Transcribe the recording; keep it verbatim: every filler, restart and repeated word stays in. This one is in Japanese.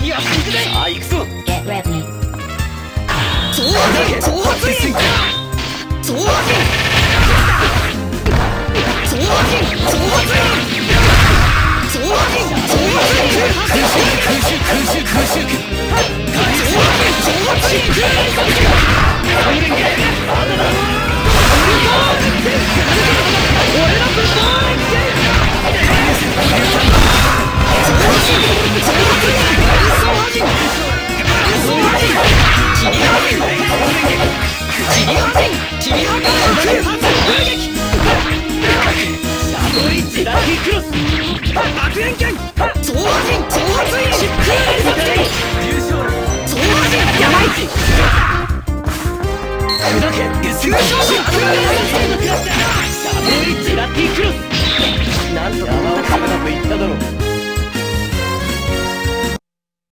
やっていくぜ。さあ行くぞ。 Get ready. 総発総発員総発総発総発総発総発